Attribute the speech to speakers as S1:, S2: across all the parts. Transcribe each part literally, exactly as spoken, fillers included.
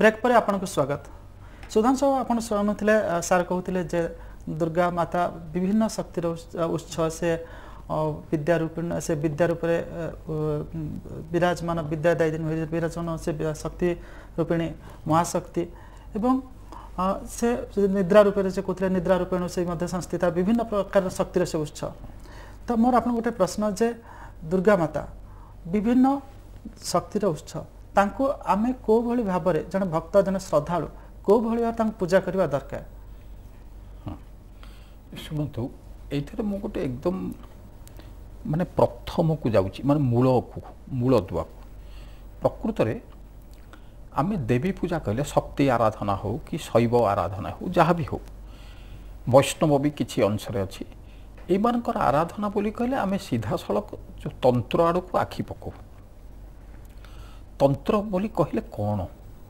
S1: Break पर आपको स्वागत। सुधांशु आप शुणुले सार कहते जे दुर्गा माता विभिन्न शक्तिर उत्स से विद्या रूपेण से विद्या रूप विराजमान विद्यादायी विराजमान से शक्ति रूपिणी महाशक्ति एवं से निद्रा रूप से कहते निद्रा रूपेण से संस्थित विभिन्न प्रकार शक्तिर से उत्स। तो मोर आप गोटे प्रश्न जे दुर्गा माता विभिन्न शक्तिर उत्स तांको आमे को भली भाव में जन भक्त जन श्रद्धालु को भली भाव पूजा करवा दरकार।
S2: हाँ शुणु ये मु गोटे एकदम माने प्रथम को जाऊँगी माने मूल को मूल दुआ को प्रकृत में आमे देवी पूजा कहले शक्ति आराधना हो कि शैव आराधना हो जहाँ भी हो वैष्णव भी किसी अंशरे अच्छी एमानकर आराधना बोली कहले आमे सीधा सड़क जो तंत्र आड़ को आखि पकाऊ। तंत्र बोली कहले कौन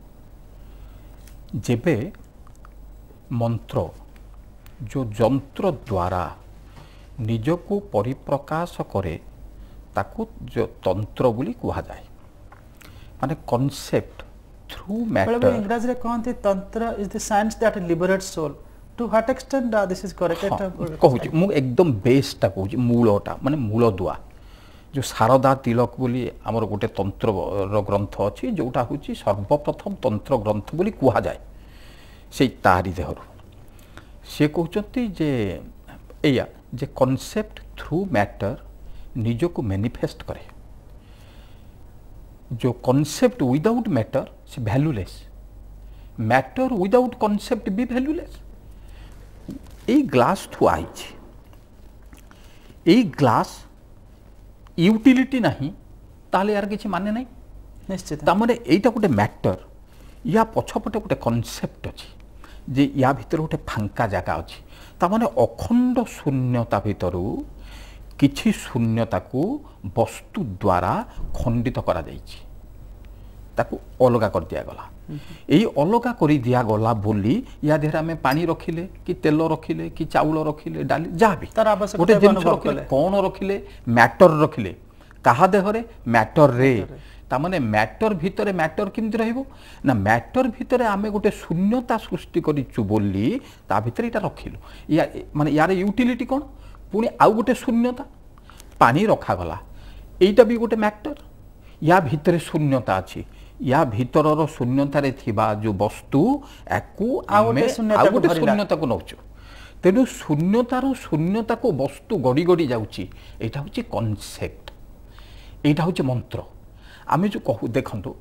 S2: जेबे मंत्र जो जंत्र द्वारा निजको परिप्रकाश करे ताकू जो तंत्र बोली कहा जाए माने कॉन्सेप्ट थ्रू मैटर।
S1: इंग्रजी रे कहते तंत्र is the science that liberates soul to what extent this is correct
S2: कहूँ मु एकदम बेसटा कहूँ मूलटा माने मूल दुआ जो शारदा तिलक बोली आमर गोटे तंत्र ग्रंथ अच्छी जोटा हूँ सर्वप्रथम तंत्र ग्रंथ बोली कह जाए से तारी देहर सी कहते जे एया जे कॉन्सेप्ट थ्रू मैटर निज को मैनिफेस्ट करे जो कॉन्सेप्ट विदाउट मैटर से वैल्यूलेस मैटर विदाउट कॉन्सेप्ट भी वैल्यूलेस। ए ग्लास थुआ ए ग्लास यूटिलिटी नहीं ताले यार किसी माने नहीं
S1: निश्चित
S2: तामने एटा गोटे मैटर या पछपटे गोटे कॉन्सेप्ट अच्छी जे या भीतर गोटे फांका जगह अच्छी तामने अखंड शून्यता भितर किछि शून्यता को वस्तु द्वारा खंडित करा जाइछि ताकू अलगा कर दिया गला यही अलगा कर दिया गला बोली या देहरे आमे पानी रखिले कि तेल रखिले कि चाउल रखिले डाली जहाँ भी गोटे जिनिस रखिले कौन रखिले मैटर रखिले कहा देहरे मैटर रे तामाने मैटर भितरे मैटर किमती रहिबो ना मैटर भितरे आमे गोटे शून्यता सृष्टि करिचु बोली ता भितरे इटा रखिलु या माने यार यूटिलिटी कोन पुणी आउ गोटे शून्यता पानी रखा गला एटा भी गोटे मैटर या भितरे शून्यता अछि या भीतर शून्यतार थिबा जो वस्तु याकू आमे आउ गोटे शून्यता को नौचु तेणु शून्यतार शून्यता को वस्तु गड़ी गड़ी जाउची एटा होची कॉन्सेप्ट एटा होची मंत्र आमे जो कहू देखंतु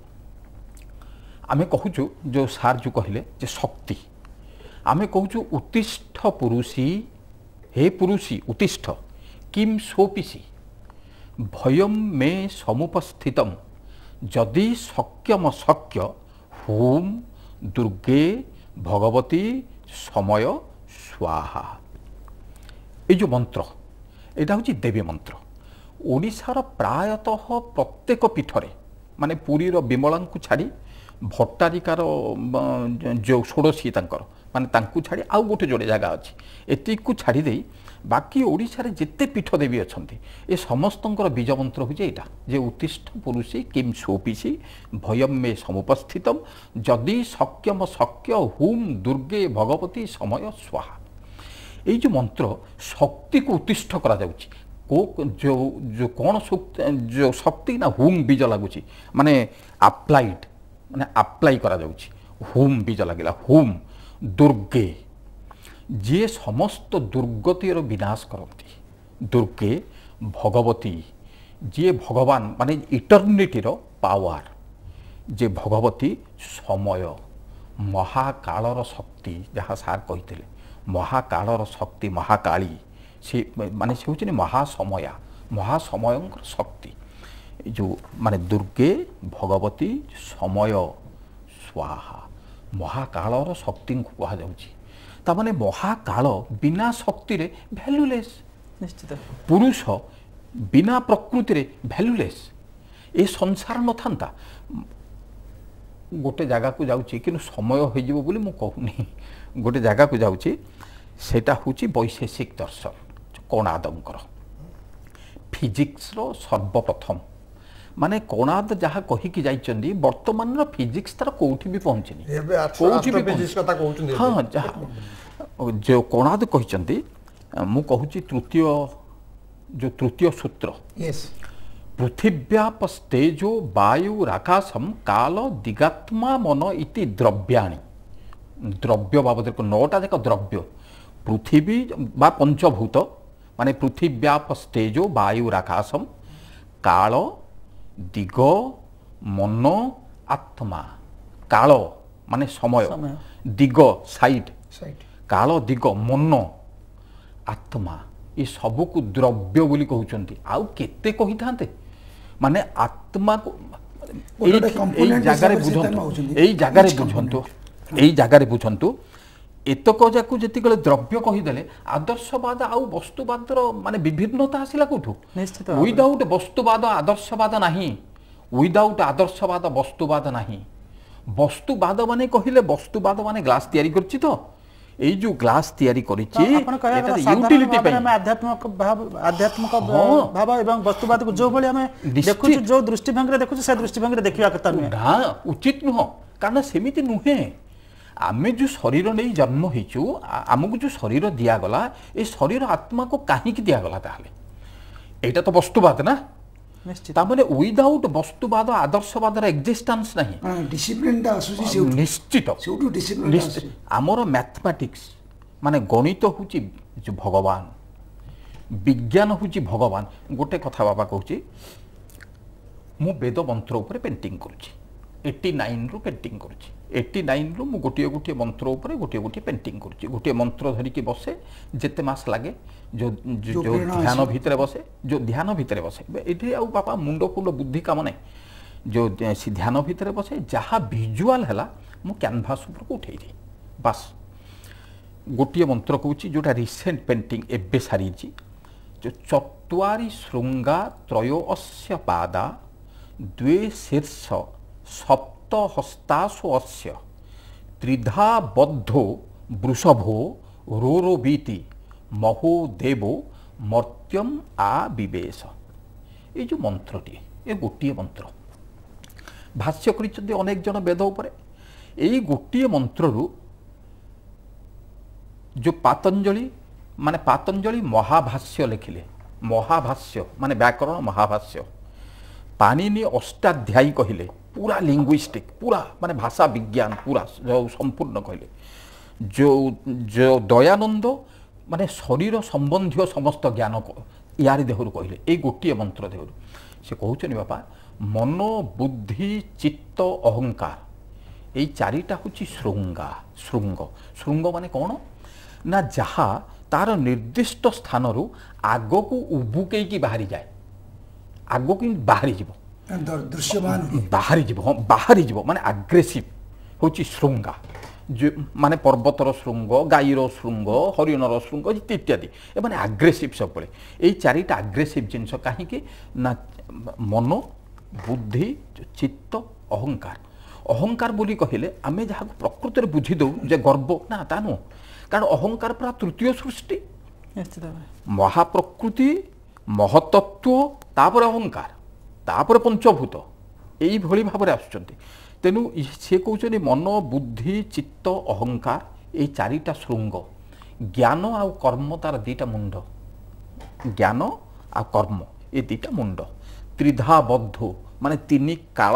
S2: आमे कहूचु जो सार जो कहले जे शक्ति आमे कहूचु उत्तिष्ठ पुरुषी हे पुरुषी उत्तिष्ठ किम सोपिसी भयम मे समुपस्थितम जदि शक्यम शक्य हुम दुर्गे भगवती समय स्वाहा। ये जो मंत्र यहाँ हूँ देवी मंत्र ओडिशार प्रायतः प्रत्येक पीठरे माने पुरीर विमला को छाड़ी भट्टारिकार जो षोड़शी तांकर माने तांकु छाड़ी आउ गोटे जोड़े जगह अच्छी एतिक को छाड़ी दे बाकी ओडिशा रे जिते पीठ देवी अछंती ए समस्तंकर बीज मंत्र हो जेटा जे उत्तिष्ठ पुरुषी किम सोपिसी भयम मे समुपस्थितम जदि शक्यम शक्य हुम दुर्गे भगवती समय स्वाहा। ये जो मंत्र शक्ति को उत्तिष्ठ करा जाउची को जो जो कौन जो शक्ति ना हुम बीज लगुच माने अप्लाइड माने अप्लाई करा जाउची हुम बीज लगिला हुम दुर्गे जी समस्त दुर्गतिर विनाश करती दुर्गे भगवती जी भगवान माने इटर्निटीर पावर जे भगवती समय महाकालर शक्ति जहाँ सार कही महाकालर शक्ति महाकाली से माने से होची महासमया महासमयंकर शक्ति जो माने दुर्गे भगवती समय स्वाहा महाकालर शक्ति को कहा जाउची ता माने महाकाल बिना शक्ति रे वैल्यूलेस
S1: निश्चित
S2: पुरुष बिना प्रकृति रे वैल्यूलेस ए संसार न थांता गोटे जगह को जाउची कि समय हो जिवो बोली मु कहूनी गोटे जगह को जाउची सेटा होची वैशेषिक दर्शन कणादंकर फिजिक्स रो सर्वप्रथम माने कोणाद जहाँ कहीकि जाइछन्ती वर्तमान फिजिक्स तार कोठी भी पहुँचनी
S3: एबे एस्ट्रोफिजिक्स कथा कहउछन्ती
S2: हाँ जहाँ जो कोणाद कहिछन्ती मु कहूची तृतीय जो तृतीय सूत्र
S3: यस
S2: पृथिव्याप तेजो वायु राकाशम काल दिगात्मा मन इति द्रव्याणि द्रव्य बाबद नौटा जाक द्रव्य पृथिवी बा पंचभूत माने पृथिव्याप तेजो वायु राकाशम काल दिग मन आत्मा काल माने समय, समय। दिग साइड काल दिग मन आत्मा ये सबू को द्रव्य बोली कहउचंती आउ केते कहि थांते माने आत्मा को एई जगारे बुझंतु एई जगारे बुझंतु एई जगारे बुझंतु एतक जाकू जेतिकले द्रव्य कहिदेले आदर्शवाद आउ वस्तुवादर माने विभिन्नता आसिला कोठु
S1: निश्चित
S2: विदाउट वस्तुवाद आदर्शवाद नाही विदाउट आदर्शवाद वस्तुवाद नाही वस्तुवाद माने कहिले वस्तुवाद माने ग्लास तयारी करछि तो এই যে গ্লাস তৈরি করেছি
S1: এটা ইউটিলিটি পাই আমি আধ্যাত্মিক ভাব আধ্যাত্মিক ভাব এবং বস্তুবাদ কো जो भली আমি দেখুছি जो दृष्टिभंगी रे देखुছি से दृष्टिभंगी रे देखिया কথা নহে
S2: না উচিত নহ কারণ সেমিতি নহে আমি যে শরীর নেই জন্ম হইছু আমকু যে শরীর দিয়া গলা এই শরীর আত্মা কো কাহি কি দিয়া গলা তাহলে এটা তো বস্তুবাদ না
S1: নিশ্চিত
S2: তাহলে উইদাউট বস্তুবাদ আদর্শবাদর এক্সিস্টেন্স নাই
S3: ডিসিপ্লিনটা আসুছি
S2: নিশ্চিত
S3: সেউটু ডিসিপ্লিন আসুছি
S2: আমার ম্যাথমেটিক্স মানে গণিত হচ্ছে যে ভগবান বিজ্ঞান হচ্ছে ভগবান গোটে কথা বাবা কହୁছি মু বেদ মন্ত্র উপরে পেন্টিং করছি এইটি নাইন রু পেন্টিং করছি এইটি নাইন রু মু গোটিয়ে গোটিয়ে মন্ত্র উপরে গোটিয়ে গোটিয়ে পেন্টিং করছি গোটিয়ে মন্ত্র ধরিকি বসে যেতে মাস লাগে जो जो ध्यान भितर बसे जो ध्यान भितर बसे ये आउ बापा मुंड फुंड बुद्धि काम नहीं जो ध्यान भितर बसे जहाँ विजुआल है मु कैनभास ऊपर को उठे बास गोटे मंत्र कौच जोटा रिसेंट पेंटिंग एबे सारी जो चत्वारि श्रृंगा त्रयो अस्य पादा द्वे शीर्ष सप्त हस्तासु अस्य त्रिधा बद्धो वृषभो रोरो बीति महो देवो मर्त्यम आ विवेश ये जो मंत्रटी ये गोटे मंत्र भाष्य कर अनेक जन वेद उपर यही गोटे मंत्रु जो पातंजलि माने पातंजलि महाभाष्य लिखिले महाभाष्य माने व्याकरण महाभाष्य पाणिनि अष्टाध्यायी कहले पूरा लिंग्विस्टिक पूरा माने भाषा विज्ञान पूरा जो संपूर्ण कहले जो जो दयानंद माने शरीर संबंधी समस्त ज्ञान यारी देहरु कहले ये गोटे मंत्र देहरु से कहउछनी बापा मन बुद्धि चित्त अहंकार ये चारिटा हूँ श्रृंगा श्रृंग श्रृंग माने कौन ना जहा तार निर्दिष्ट स्थान रु आग को उबुकेकी बाहरी जाए आग को बाहरी जीव
S3: दृश्यमान
S2: बाहरी जीव हाँ बाहरी जीव माने आग्रेसिव हूँ श्रृंगा जो माने पर्वतर श्रृंग गाईर श्रृंग हरिणर श्रृंग इत्यादि ए माने आग्रेसिव सब बड़े ये चारिटा आग्रेसिव जिनस कहीं ना मन बुद्धि चित्त अहंकार अहंकार बोली कहले आमे जहाँ प्रकृति बुझी दौ जे गर्व ना ता नु कारण अहंकार पूरा तृतीय सृष्टि महाप्रकृति महतत्व तापर अहंकार तापर पंचभूत यही भली भाव आसुचंती तेणु सी कहते मन बुद्धि चित्त अहंकार ये चारिटा श्रृंग ज्ञान आउ कर्म तार दीटा मुंड ज्ञान आ कर्म ये दीटा मुंड त्रिधा बद्ध माने तीन काल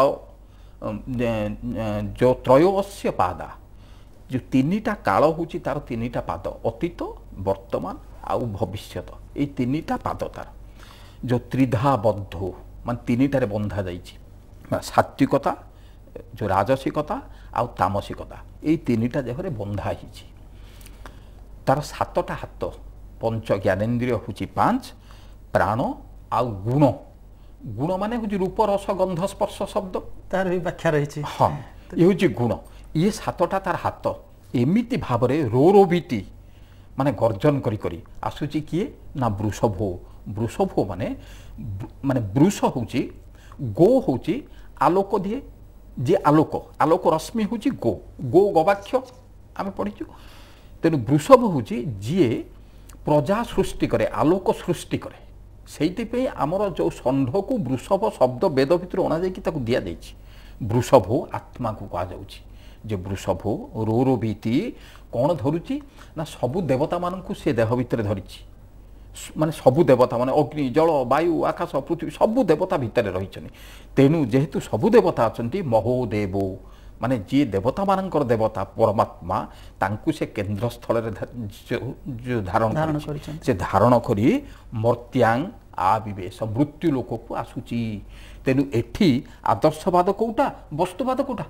S2: जो त्रयोस्य पादा जो तीनटा काल हूँ तार तीनटा पाद अतीत वर्तमान आउ भविष्यत ये तीनटा पाद तार जो त्रिधा बद्ध मान तीनटारे बंधा जाइए सात्विकता जो राजसिकता आउ तामसिकता ये तीनटा देहरे बंधा ही तार सातटा हाथ पंच ज्ञानेन्द्रिय हूँ पांच प्राण आउ गुण गुण माने हूँ रूप रस गंध स्पर्श शब्द
S1: तार भी व्याख्या रही
S2: हाँ ये हूँ गुण ये सातटा तार हाथ एमिति भाव रो रो बीती माने गर्जन करी करी आसुची किए ना वृषभो वृषभो माने माने वृष हूँ गो हूँ आलोक दिए जे आलोक आलोक रश्मि हूँ गो गो गवाक्ष आम पढ़ीचु तेणु वृषभ हूँ जी प्रजा सृष्टि करे आलोक सृष्टि करे ସେଇଥିପାଇଁ ଆମର ଯେଉଁ ଷଣ୍ଢକୁ ବୃଷଭ ଶବ୍ଦ ବେଦ ଭିତରୁ ଅଣାଯାଇକି ତାକୁ ଦିଆଯାଇଛି। ବୃଷଭ ଆତ୍ମାକୁ କୁହାଯାଉଛି ଯେ ବୃଷଭ ରୋ ରୋ ଭୀତି କ'ଣ ଧରୁଛି ନା ସବୁ ଦେବତାମାନଙ୍କୁ ସେ ଦେହ ଭିତରେ ଧରିଛି। ମାନେ ସବୁ ଦେବତା ମାନେ ଅଗ୍ନି ଜଳ ବାୟୁ ଆକାଶ ପୃଥିବୀ ସବୁ ଦେବତା ଭିତରେ ରହିଛନ୍ତି। ତେଣୁ ଯେହେତୁ ସବୁ ଦେବତା ଅଛନ୍ତି ମହୋଦେବ ମାନେ ଯିଏ ଦେବତାମାନଙ୍କର ଦେବତା ପରମାତ୍ମା ତାଙ୍କୁ ସେ କେନ୍ଦ୍ରସ୍ଥଳରେ ଧାରଣ କରିଛନ୍ତି। ସେ ଧାରଣ କରି ମର୍ତ୍ୟାଙ୍ଗ ଆବିବେଶ ମୃତ୍ୟୁ ଲୋକକୁ ଆସୁଛି। ତେଣୁ ଏଠି ଆଦର୍ଶବାଦ କୋଉଟା ବସ୍ତୁବାଦ କୋଉଟା?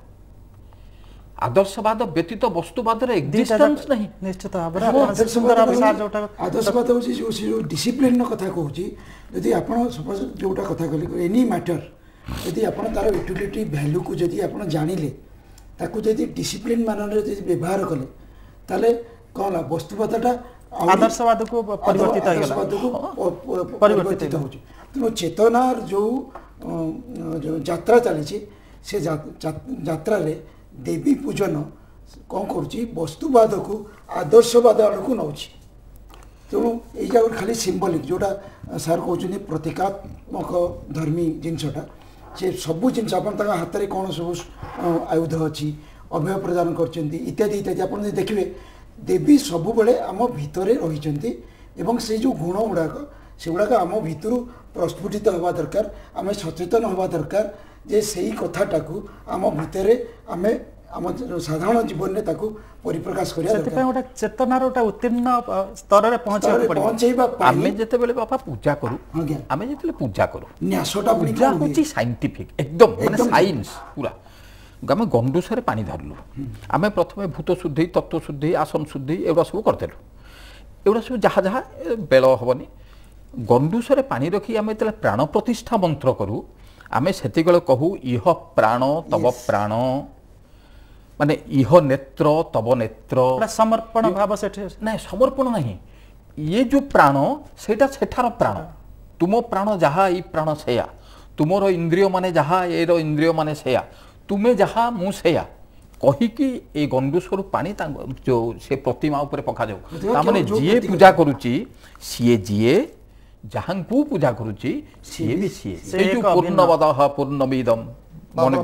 S2: ଆଦର୍ଶବାଦ ବ୍ୟତୀତ ବସ୍ତୁବାଦର ଏକ୍ଜିଷ୍ଟେନ୍ସ ନାହିଁ।
S1: ନିଶ୍ଚିତ ଭାବରେ ଆପଣ ସୁନ୍ଦର ଭାବେ ସାର୍ ଯୋଉଟା
S3: ଆଦର୍ଶବାଦ ହେଉଛି ଯେଉଁ ସେ ଯେଉଁ ଡିସିପ୍ଲିନ୍ର କଥା କହୁଛି। ଯଦି ଆପଣ ସପୋଜ ଯେଉଁଟା କଥା କହିଲେ ଏନି ମ୍ୟାଟର ଯଦି ଆପଣ ତାର ୟୁଟିଲିଟି ଭ୍ୟାଲୁକୁ ଯଦି ଆପଣ ଜାଣିଲେ ତାକୁ ଯଦି ଡିସିପ୍ଲିନ୍ ମାନରେ ଯଦି ବ୍ୟବହାର କଲେ ତାହେଲେ କ'ଣ ହେଲା ବସ୍ତୁବାଦଟା
S1: ଆଦର୍ଶବାଦକୁ ପରିବର୍ତ୍ତିତ ହେଇଗଲା
S3: ପରିବର୍ତ୍ତିତ ହେଉଛି। ତେଣୁ ଚେତନାର ଯେଉଁ ଯାତ୍ରା ଚାଲିଛି ସେ ଯାତ୍ରାରେ ଦେବୀ ପୂଜନ କ'ଣ କରୁଛି ବସ୍ତୁବାଦକୁ ଆଦର୍ଶବାଦ ଆଡ଼କୁ ନେଉଛି। ତେଣୁ ଏଇଟା ଗୋଟେ ଖାଲି ସିମ୍ବଲିକ୍ ଯେଉଁଟା ସାର୍ କହୁଛନ୍ତି ପ୍ରତୀକାତ୍ମକ ଧର୍ମୀ ଜିନିଷଟା ସେ ସବୁ ଜିନିଷ ଆପଣ ତାଙ୍କ ହାତରେ କ'ଣ ସବୁ ଆୟୁଧ ଅଛି ଅଭୟ ପ୍ରଦାନ କରିଛନ୍ତି ଇତ୍ୟାଦି ଇତ୍ୟାଦି ଆପଣ ଯଦି ଦେଖିବେ ଦେବୀ ସବୁବେଳେ ଆମ ଭିତରେ ରହିଛନ୍ତି ଏବଂ ସେଇ ଯେଉଁ ଗୁଣ ଗୁଡ଼ାକ ସେଗୁଡ଼ାକ ଆମ ଭିତରୁ ପ୍ରସ୍ଫୁଟିତ ହେବା ଦରକାର। ଆମେ ସଚେତନ ହେବା ଦରକାର ଯେ ସେଇ କଥାଟାକୁ ଆମ ଭିତରେ ଆମେ ଆମ ସାଧାରଣ ଜୀବନରେ ତାକୁ ପରିପ୍ରକାଶ କରିବା
S1: ସେଥିପାଇଁ ଗୋଟେ ଚେତନାର ଗୋଟେ ଉତ୍ତୀର୍ଣ୍ଣ ସ୍ତରରେ
S3: ପହଞ୍ଚେଇବା
S2: ଆମେ ଯେତେବେଳେ ବାପା ପୂଜା କରୁ ଆମେ ଯେତେବେଳେ ପୂଜା କରୁ
S3: ନ୍ୟାସଟା
S2: ପୂଜା ହେଉଛି ସାଇଣ୍ଟିଫିକ୍ ଏକଦମ ମାନେ ସାଇନ୍ସ ପୁରା। ଆମେ ଗଣ୍ଡୁସରେ ପାଣି ଧରିଲୁ ଆମେ ପ୍ରଥମେ ଭୂତ ଶୁଦ୍ଧି ତତ୍ତ୍ୱ ଶୁଦ୍ଧି ଆସନ ଶୁଦ୍ଧି ଏଗୁଡ଼ା ସବୁ କରିଦେଲୁ। ଏଗୁଡ଼ା ସବୁ ଯାହା ଯାହା ବେଳ ହେବନି ଗଣ୍ଡୁସରେ ପାଣି ରଖି ଆମେ ଯେତେବେଳେ ପ୍ରାଣ ପ୍ରତିଷ୍ଠା ମନ୍ତ୍ର କରୁ ଆମେ ସେତିକିବେଳେ କହୁ ଇହ ପ୍ରାଣ ତବ ପ୍ରାଣ ମାନେ ଇହ ନେତ୍ର ତବ ନେତ୍ର
S1: ସମର୍ପଣ ଭାବ ସେଠି
S2: ନାଇଁ ସମର୍ପଣ ନାହିଁ ଇଏ ଯେଉଁ ପ୍ରାଣ ସେଇଟା ସେଠାର ପ୍ରାଣ ତୁମ ପ୍ରାଣ ଯାହା ଏଇ ପ୍ରାଣ ସେୟା ତୁମର ଇନ୍ଦ୍ରିୟ ମାନେ ଯାହା ଏର ଇନ୍ଦ୍ରିୟ ମାନେ ସେୟା ତୁମେ ଯାହା ମୁଁ ସେୟା କହିକି ଏ ଗଣ୍ଡୁସରୁ ପାଣି ଯେଉଁ ସେ ପ୍ରତିମା ଉପରେ ପକାଯାଉ। ତାମାନେ ଯିଏ ପୂଜା କରୁଛି ସିଏ ଯିଏ ଯାହାଙ୍କୁ ପୂଜା କରୁଛି ସିଏ ବି ସିଏ ସେଇ ଯେଉଁ ପୂର୍ଣ୍ଣବଦଃ ପୂର୍ଣ୍ଣମିଦମ୍ ମନେ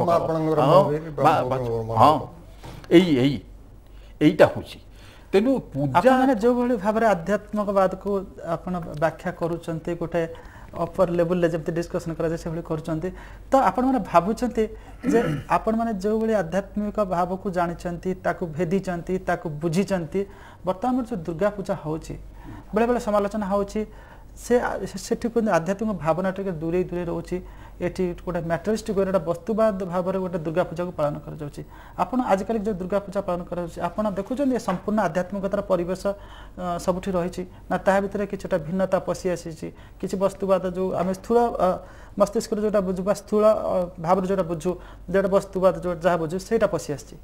S2: ହଁ ଏଇ ଏଇ ଏଇଟା ହେଉଛି। ତେଣୁ ପୂଜା
S1: ମାନେ ଯେଉଁଭଳି ଭାବରେ ଆଧ୍ୟାତ୍ମିକବାଦକୁ ଆପଣ ବ୍ୟାଖ୍ୟା କରୁଛନ୍ତି ଗୋଟେ ଅପର ଲେବୁଲରେ ଯେମିତି ଡିସ୍କସନ୍ କରାଯାଏ ସେଭଳି କରୁଛନ୍ତି ତ ଆପଣମାନେ ଭାବୁଛନ୍ତି ଯେ ଆପଣମାନେ ଯେଉଁଭଳି ଆଧ୍ୟାତ୍ମିକ ଭାବକୁ ଜାଣିଛନ୍ତି ତାକୁ ଭେଦିଛନ୍ତି ତାକୁ ବୁଝିଛନ୍ତି ବର୍ତ୍ତମାନ ଯେଉଁ ଦୁର୍ଗା ପୂଜା ହେଉଛି ବେଳେବେଳେ ସମାଲୋଚନା ହେଉଛି ସେ ସେଠି ଆଧ୍ୟାତ୍ମିକ ଭାବନା ଟିକେ ଦୂରେଇ ଦୂରେଇ ରହୁଛି ଏଠି ଗୋଟେ ମ୍ୟାଟେରିଷ୍ଟିକ୍ ଗୋଟେ ବସ୍ତୁବାଦ ଭାବରେ ଗୋଟେ ଦୁର୍ଗା ପୂଜାକୁ ପାଳନ କରାଯାଉଛି। ଆପଣ ଆଜିକାଲି ଯେଉଁ ଦୁର୍ଗା ପୂଜା ପାଳନ କରାଯାଉଛି ଆପଣ ଦେଖୁଛନ୍ତି ଏ ସମ୍ପୂର୍ଣ୍ଣ ଆଧ୍ୟାତ୍ମିକତାର ପରିବେଶ ସବୁଠି ରହିଛି ନା ତାହା ଭିତରେ କିଛିଟା ଭିନ୍ନତା ପଶି ଆସିଛି କିଛି ବସ୍ତୁବାଦ ଯେଉଁ ଆମେ ସ୍ଥୂଳ ମସ୍ତିଷ୍କରେ ଯେଉଁଟା ବୁଝୁ ବା ସ୍ଥୂଳ ଭାବରେ ଯେଉଁଟା ବୁଝୁ ଯେଉଁଟା ବସ୍ତୁବାଦ ଯେଉଁ ଯାହା ବୁଝୁ ସେଇଟା ପଶି ଆସିଛି।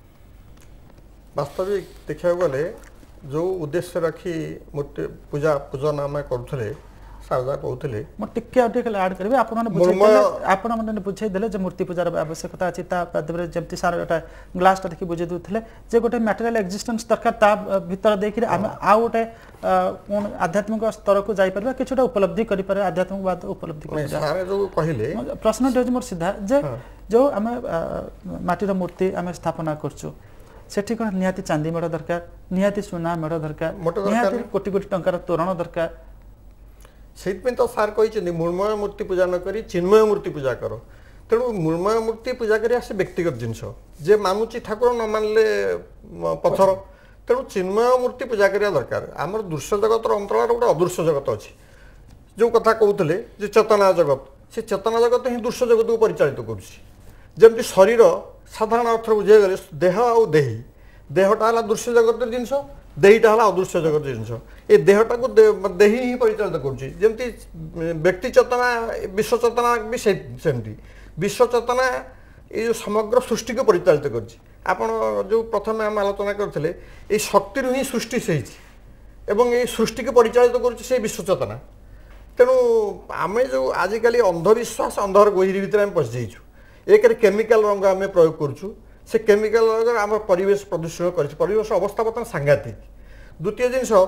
S4: ବାସ୍ତବିକ ଦେଖିବାକୁ ଗଲେ ଯେଉଁ ଉଦ୍ଦେଶ୍ୟ ରଖି ମୂର୍ତ୍ତି ପୂଜା ପୂଜନ ଆମେ କରୁଥିଲେ ସାରଦା କହୁଥିଲେ
S1: ମୁଁ ଟିକେ ଆଉ ଟିକେ ଆଡ୍ କରିବି ଆପଣମାନେ ବୁଝେଇଦେଲେ ଆପଣମାନେ ବୁଝେଇଦେଲେ ଯେ ମୂର୍ତ୍ତି ପୂଜାର ଆବଶ୍ୟକତା ଅଛି ତା ମାଧ୍ୟମରେ ଯେମିତି ସାର୍ ଏଟା ଗ୍ଲାସଟା ଦେଖି ବୁଝେଇ ଦେଉଥିଲେ ଯେ ଗୋଟେ ମ୍ୟାଟେରିଆଲ ଏକ୍ଜିଷ୍ଟେନ୍ସ ଦରକାର ତା ଭିତରେ ଦେଇକିରି ଆମେ ଆଉ ଗୋଟେ ଆଧ୍ୟାତ୍ମିକ ସ୍ତରକୁ ଯାଇପାରିବା କିଛିଟା ଉପଲବ୍ଧି କରିପାରିବା ଆଧ୍ୟାତ୍ମିକବାଦ ଉପଲବ୍ଧି କରିପାରିବା। ପ୍ରଶ୍ନଟି ହେଉଛି ମୋର ସିଧା ଯେ ଯେଉଁ ଆମେ ମାଟିର ମୂର୍ତ୍ତି ଆମେ ସ୍ଥାପନା କରୁଛୁ ସେଠି କ'ଣ ନିହାତି ଚାନ୍ଦି ମେଢ଼ ଦରକାର ନିହାତି ସୁନା ମେଢ଼ ଦରକାର ନିହାତି କୋଟି କୋଟି ଟଙ୍କାର ତୋରଣ ଦରକାର?
S4: ସେଇଥିପାଇଁ ତ ସାର୍ କହିଛନ୍ତି ମୃଣ୍ମୟ ମୂର୍ତ୍ତି ପୂଜା ନ କରି ଚିନ୍ମୟ ମୂର୍ତ୍ତି ପୂଜା କର। ତେଣୁ ମୃଣ୍ମୟ ମୂର୍ତ୍ତି ପୂଜା କରିବା ସେ ବ୍ୟକ୍ତିଗତ ଜିନିଷ ଯେ ମାନୁଛି ଠାକୁର ନ ମାନିଲେ ପଥର। ତେଣୁ ଚିନ୍ମୟ ମୂର୍ତ୍ତି ପୂଜା କରିବା ଦରକାର। ଆମର ଦୃଶ୍ୟ ଜଗତର ଅନ୍ତରାଳରେ ଗୋଟେ ଅଦୃଶ୍ୟ ଜଗତ ଅଛି ଯେଉଁ କଥା କହୁଥିଲେ ଯେ ଚେତନା ଜଗତ ସେ ଚେତନା ଜଗତ ହିଁ ଦୃଶ୍ୟ ଜଗତକୁ ପରିଚାଳିତ କରୁଛି। ଯେମିତି ଶରୀର ସାଧାରଣ ଅର୍ଥରେ ବୁଝାଇଗଲେ ଦେହ ଆଉ ଦେହି ଦେହଟା ହେଲା ଦୃଶ୍ୟ ଜଗତର ଜିନିଷ ଦେହିଟା ହେଲା ଅଦୃଶ୍ୟ ଜଗତ ଜିନିଷ ଏ ଦେହଟାକୁ ଦେହି ହିଁ ପରିଚାଳିତ କରୁଛି। ଯେମିତି ବ୍ୟକ୍ତି ଚେତନା ବିଶ୍ୱ ଚେତନା ବି ସେମିତି ବିଶ୍ୱ ଚେତନା ଏ ଯେଉଁ ସମଗ୍ର ସୃଷ୍ଟିକୁ ପରିଚାଳିତ କରିଛି। ଆପଣ ଯେଉଁ ପ୍ରଥମେ ଆମେ ଆଲୋଚନା କରିଥିଲେ ଏଇ ଶକ୍ତିରୁ ହିଁ ସୃଷ୍ଟି ହେଇଛି ଏବଂ ଏଇ ସୃଷ୍ଟିକୁ ପରିଚାଳିତ କରୁଛି ସେଇ ବିଶ୍ୱ ଚେତନା। ତେଣୁ ଆମେ ଯେଉଁ ଆଜିକାଲି ଅନ୍ଧବିଶ୍ୱାସ ଅନ୍ଧର ଗହିରୀ ଭିତରେ ଆମେ ପଶିଯାଇଛୁ। ଏକରେ କେମିକାଲ ରଙ୍ଗ ଆମେ ପ୍ରୟୋଗ କରୁଛୁ ସେ କେମିକାଲ ରଙ୍ଗରେ ଆମର ପରିବେଶ ପ୍ରଦୂଷଣ କରିଛି ପରିବେଶ ଅବସ୍ଥା ବର୍ତ୍ତମାନ ସାଂଘାତିକ। ଦ୍ୱିତୀୟ ଜିନିଷ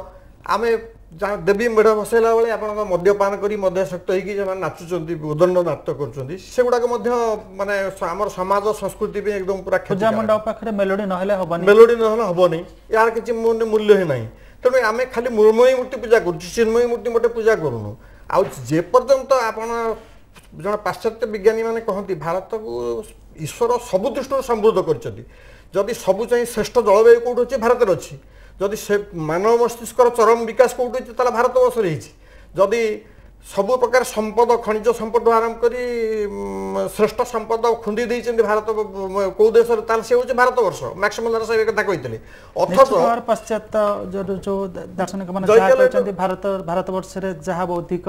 S4: आमे देवी मेढ़ बसैला बेले आप मद्यपान करी मद्यासक्त होगी नाचुंट उदंड नाट्य कर सेगुड़ाक माने आम समाज संस्कृति भी एकदम पूरा
S1: पूजा मंडप पाखे मेलोडी नहले हबनी
S4: मेलोडी नहले हबनी यार किसी मूल्य ही ना तेणु आम खाली मृण्मयी मूर्ति पूजा कर चिन्मयी मूर्ति मोटे पूजा करूँ आजे पर्यंत आपण जन पाश्चात्य विज्ञानी मैंने कहती भारत को ईश्वर सबु दृष्टि समृद्ध कर सबु चाहिए श्रेष्ठ जलवायु कौट अच्छे भारत अच्छी जदि से मानव मस्तिष्क चरम विकास कौट अच्छे भारत वर्ष रही जदि सबु प्रकार संपद खनिज संपद आरंभ कर श्रेष्ठ संपद खुंदी देते भारत कौ देश से हूँ भारत वर्ष मैक्सिमम से कथा कहते
S1: अथच पाश्चात्य जो जो दार्शनिक मैंने भारत भारत वर्ष जहाँ बौद्धिक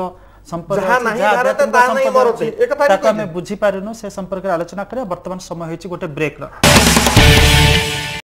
S1: संपद बुझी पारूँ से संपर्क आलोचना करें। वर्तमान समय होती गोटे ब्रेक।